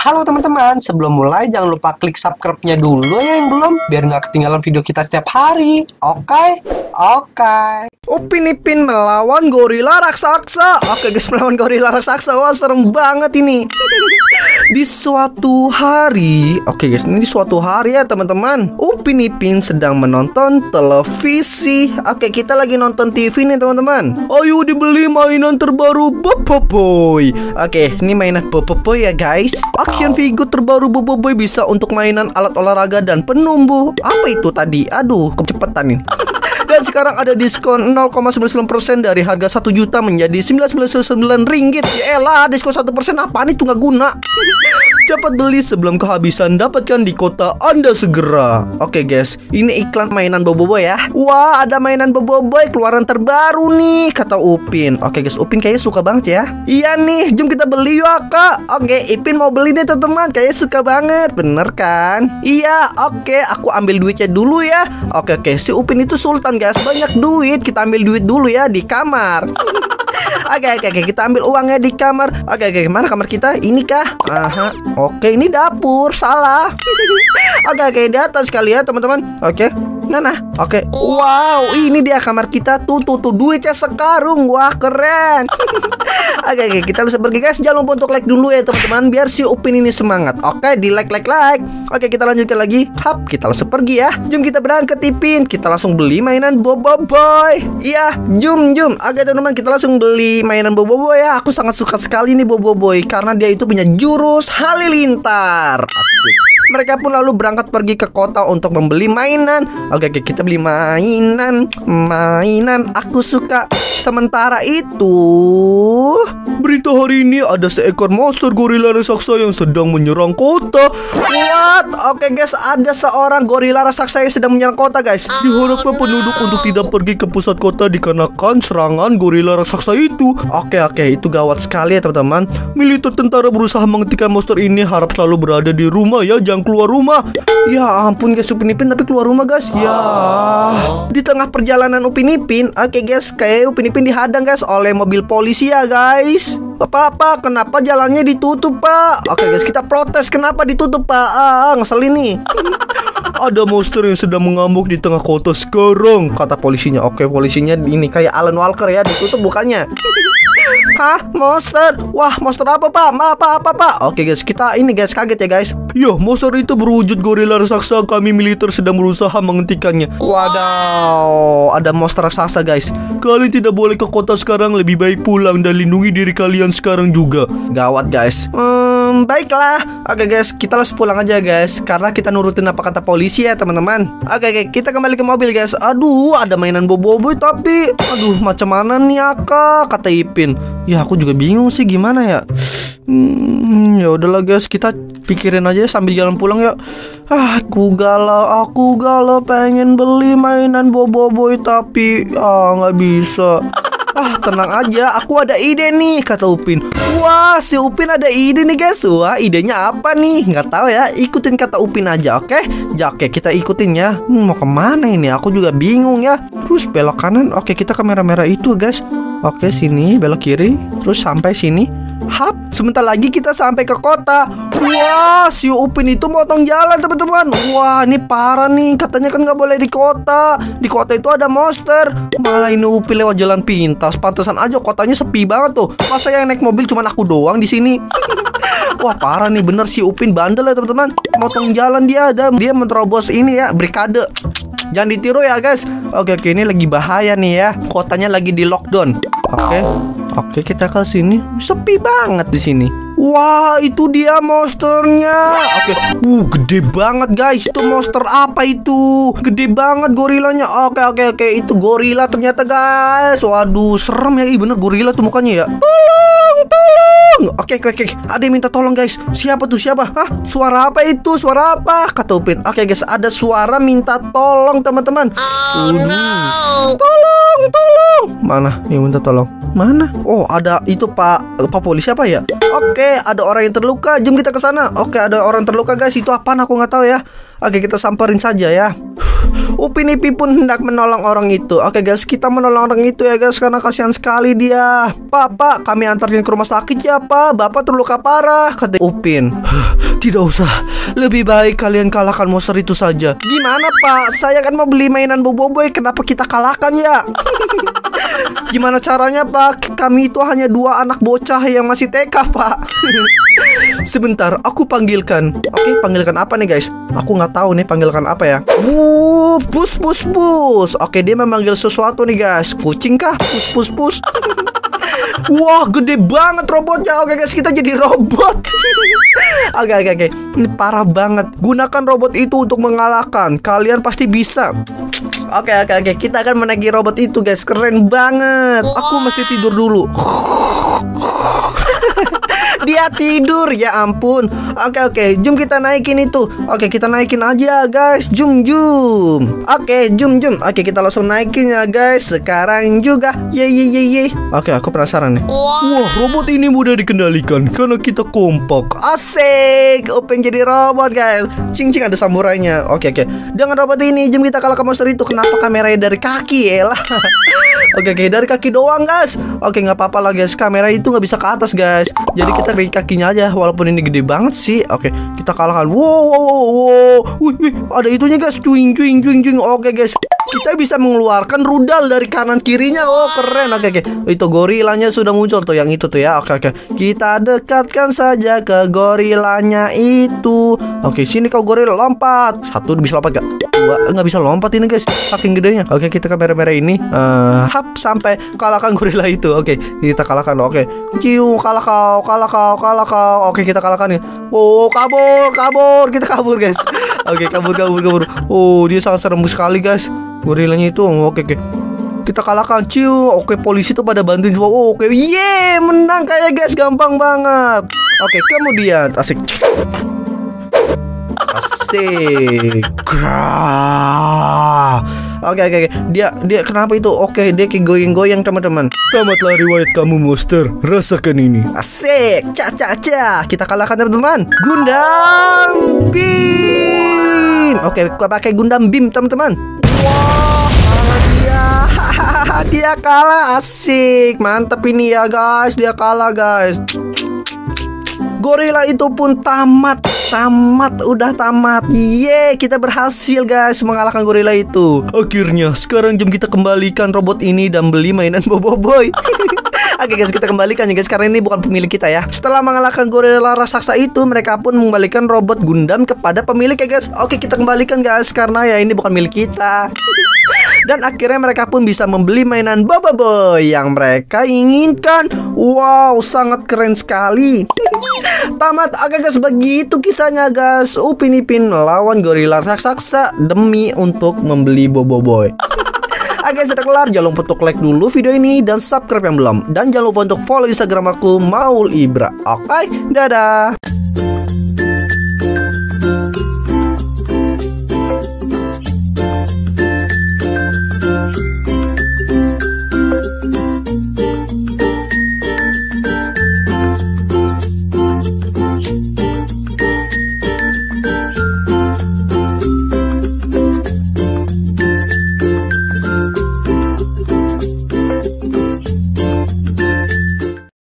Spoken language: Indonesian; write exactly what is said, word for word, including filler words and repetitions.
Halo teman-teman, sebelum mulai jangan lupa klik subscribe-nya dulu ya yang belum, biar nggak ketinggalan video kita setiap hari. Oke? Oke. Upin Ipin melawan gorila raksasa. Oke guys, melawan gorila raksasa. Wah, serem banget ini. Di suatu hari, oke guys, ini di suatu hari ya teman-teman, Upin Ipin sedang menonton televisi. Oke, kita lagi nonton T V nih teman-teman. Ayo dibeli mainan terbaru Boboiboy. Oke, ini mainan Boboiboy ya guys. Action figure terbaru Boboiboy bisa untuk mainan alat olahraga dan penumbuh. Apa itu tadi? Aduh, kecepatan ini. Dan sekarang ada diskon nol koma sembilan sembilan persen dari harga satu juta menjadi sembilan ratus sembilan puluh sembilan ringgit. Ya elah, diskon satu persen apaan itu, nggak guna. Cepat beli sebelum kehabisan, dapatkan di kota Anda segera. Oke guys, ini iklan mainan Boboiboy ya. Wah, ada mainan Boboiboy keluaran terbaru nih, kata Upin. Oke guys, Upin kayaknya suka banget ya. Iya nih, jom kita beli yuk kak. Oke, Ipin mau beli deh teman-teman, kayaknya suka banget, bener kan? Iya, oke, aku ambil duitnya dulu ya. Oke oke, si Upin itu sultan guys, banyak duit. Kita ambil duit dulu ya di kamar. Oke oke oke, kita ambil uangnya di kamar. Oke oke, mana kamar kita? Ini kah? Aha. Oke, ini dapur. Salah. Oke oke, di atas kali ya teman-teman. Oke. Mana? Oke. Wow, ini dia kamar kita. Tuh tuh tuh, duitnya sekarung. Wah, keren. Oke oke, kita harus pergi guys. Jangan lupa untuk like dulu ya teman-teman, biar si Upin ini semangat. Oke, di like like like. Oke, kita lanjutkan lagi. Hap, kita langsung pergi ya. Jom kita berangkat Ipin. Kita langsung beli mainan Boboiboy. Iya, jom jom. Oke teman-teman, kita langsung beli mainan Boboiboy ya. Aku sangat suka sekali nih Boboiboy karena dia itu punya jurus halilintar. Asik. Mereka pun lalu berangkat pergi ke kota untuk membeli mainan. Oke, oke, kita beli mainan. Mainan aku suka. Sementara itu, berita hari ini ada seekor monster gorila raksasa yang sedang menyerang kota. What? Oke guys, ada seorang gorila raksasa yang sedang menyerang kota guys. Diharapkan penduduk untuk tidak pergi ke pusat kota dikarenakan serangan gorila raksasa itu. Oke oke, itu gawat sekali ya teman-teman. Militer tentara berusaha menghentikan monster ini. Harap selalu berada di rumah ya, jangan keluar rumah. Ya ampun guys, Upin Ipin tapi keluar rumah guys. Ya, di tengah perjalanan Upin Ipin, oke guys, kayak Upin Ipin dihadang guys oleh mobil polisi ya guys. Apa-apa, kenapa jalannya ditutup pak? Oke guys, kita protes, kenapa ditutup pak? Ah, ngeselin nih. Ada monster yang sedang mengamuk di tengah kota sekarang, kata polisinya. Oke, polisinya ini kayak Alan Walker ya, ditutup bukannya. Hah? Monster? Wah, monster apa pak? Ma, apa apa pak? Oke guys, kita ini guys kaget ya guys. Ya, monster itu berwujud gorila raksasa. Kami militer sedang berusaha menghentikannya. Wadaw, ada monster raksasa guys. Kalian tidak boleh ke kota sekarang. Lebih baik pulang dan lindungi diri kalian sekarang juga. Gawat guys. Hmm, baiklah. Oke guys, kita langsung pulang aja guys, karena kita nurutin apa kata polisi ya teman-teman. Oke oke, kita kembali ke mobil guys. Aduh, ada mainan Boboiboy tapi aduh, macam mana nih Aka, kata Ipin. Ya aku juga bingung sih gimana ya. Hmm, ya udahlah guys, kita pikirin aja sambil jalan pulang ya. Ah, aku galau, aku galau pengen beli mainan Boboiboy tapi ah nggak bisa. Ah, tenang aja, aku ada ide nih, kata Upin. Wah, si Upin ada ide nih guys. Wah, idenya apa nih? Nggak tahu ya, ikutin kata Upin aja, oke? Ya, oke, kita ikutin ya. Hmm, mau kemana ini? Aku juga bingung ya. Terus belok kanan, oke, kita ke merah-merah itu guys. Oke, sini, belok kiri, terus sampai sini. Hap, sebentar lagi kita sampai ke kota. Wah, si Upin itu motong jalan teman-teman. Wah, ini parah nih. Katanya kan nggak boleh di kota. Di kota itu ada monster. Malah ini Upin lewat jalan pintas. Pantesan aja kotanya sepi banget tuh. Masa yang naik mobil cuma aku doang di sini. Wah, parah nih, bener si Upin bandel ya teman-teman. Motong jalan dia, ada dia menerobos ini ya, brigade. Jangan ditiru ya guys. Oke oke, ini lagi bahaya nih ya. Kotanya lagi di lockdown. Oke. Oke, kita ke sini. Sepi banget di sini. Wah, itu dia monsternya. Oke. Uh, gede banget guys. Itu monster apa itu? Gede banget gorilanya. Oke oke oke, itu gorila ternyata guys. Waduh, serem ya. Ih, bener gorila tuh mukanya ya. Tolong, tolong. Oke oke oke. Ada yang minta tolong guys. Siapa tuh? Siapa? Hah? Suara apa itu? Suara apa? Kata Upin. Oke guys, ada suara minta tolong teman-teman. Oh, no. Tolong, tolong. Mana yang minta tolong? Mana? Oh, ada itu Pak Pak polisi apa ya? Oke, ada orang yang terluka. Jom kita ke sana. Oke, ada orang terluka guys. Itu apaan aku nggak tahu ya. Oke, kita samperin saja ya. Upin Ipin pun hendak menolong orang itu. Oke guys, kita menolong orang itu ya guys, karena kasihan sekali dia. Pak, pak, kami antarin ke rumah sakit ya pak, bapak terluka parah, kata Upin. Tidak usah, lebih baik kalian kalahkan monster itu saja. Gimana pak, saya kan mau beli mainan Boboiboy, kenapa kita kalahkan ya? Gimana caranya pak, kami itu hanya dua anak bocah yang masih T K pak. Sebentar, aku panggilkan. Oke, panggilkan apa nih guys? Aku nggak tahu nih panggilkan apa ya. Wuh, pus pus pus. Oke, dia memanggil sesuatu nih guys. Kucing kah? Pus pus pus. Wah, gede banget robotnya. Oke guys, kita jadi robot. Oke oke oke. Ini parah banget. Gunakan robot itu untuk mengalahkan. Kalian pasti bisa. Oke oke oke. Kita akan menaiki robot itu guys. Keren banget. Aku mesti tidur dulu. Dia tidur, ya ampun. Oke oke, jom kita naikin itu. Oke, kita naikin aja guys. Jum jum. Oke, jum jum. Oke, kita langsung naikin ya guys. Sekarang juga. Ye ye ye ye. Oke, aku penasaran nih. Wah, robot ini mudah dikendalikan karena kita kompak. Asik. Open jadi robot guys. Cing cing, ada samurainya. Oke oke. Dengan robot ini jom kita kalahkan monster itu. Kenapa kameranya dari kaki? Elah. Oke oke, dari kaki doang guys. Oke, nggak apa-apa lah guys. Kamera itu nggak bisa ke atas guys. Jadi kita dari kakinya aja. Walaupun ini gede banget sih. Oke, kita kalahkan. Wow wow wow, wow. Wih, wih, ada itunya guys. Cuing cuing cuing cuing. Oke guys, kita bisa mengeluarkan rudal dari kanan kirinya. Oh keren. Oke oke. Itu gorilanya sudah muncul tuh, yang itu tuh ya. Oke oke. Kita dekatkan saja ke gorilanya itu. Oke, sini kau goril, lompat. Satu bisa lompat gak? Dua nggak bisa lompat ini guys, saking gedenya. Oke, kita kamera merah ini. Uh, hap sampai kalahkan gorila itu. Oke, kita kalahkan. Oke, ciu, kalah kau, kalah kau, kalah kau. Oke, kita kalahkan nih. Oh, kabur, kabur, kita kabur guys. Oke, kabur, kabur, kabur. Oh, dia sangat serem sekali guys, gorilanya itu. Oke, oke. Kita kalahkan, ciu. Oke, polisi tuh pada bantuin semua. Oh, oke, yeay, menang kayak guys, gampang banget. Oke, kemudian asik. Asik. Oke oke oke. Dia dia kenapa itu? Oke, dia kayak goyang-goyang teman-teman. Tamatlah riwayat kamu monster. Rasakan ini. Asik. Ca ca ca. Kita kalahkan teman-teman. Gundam Beam. Oke, gua pakai Gundam Beam teman-teman. Wah, kalah dia. Dia kalah. Asik. Mantap ini ya guys. Dia kalah guys. Gorila itu pun tamat. Tamat, udah tamat. Yeay, kita berhasil guys mengalahkan gorila itu. Akhirnya, sekarang jom kita kembalikan robot ini dan beli mainan Boboiboy. Oke guys, kita kembalikan ya guys, karena ini bukan pemilik kita ya. Setelah mengalahkan gorila raksasa itu, mereka pun mengembalikan robot Gundam kepada pemilik ya guys. Oke, kita kembalikan guys, karena ya ini bukan milik kita. Dan akhirnya mereka pun bisa membeli mainan Boboiboy yang mereka inginkan. Wow, sangat keren sekali. Tamat. Oke guys, begitu kisahnya guys. Upin Ipin lawan gorila raksasa demi untuk membeli Boboiboy. Oke, sudah kelar. Jangan lupa untuk like dulu video ini dan subscribe yang belum. Dan jangan lupa untuk follow Instagram aku, Maul Ibra. Oke, dadah.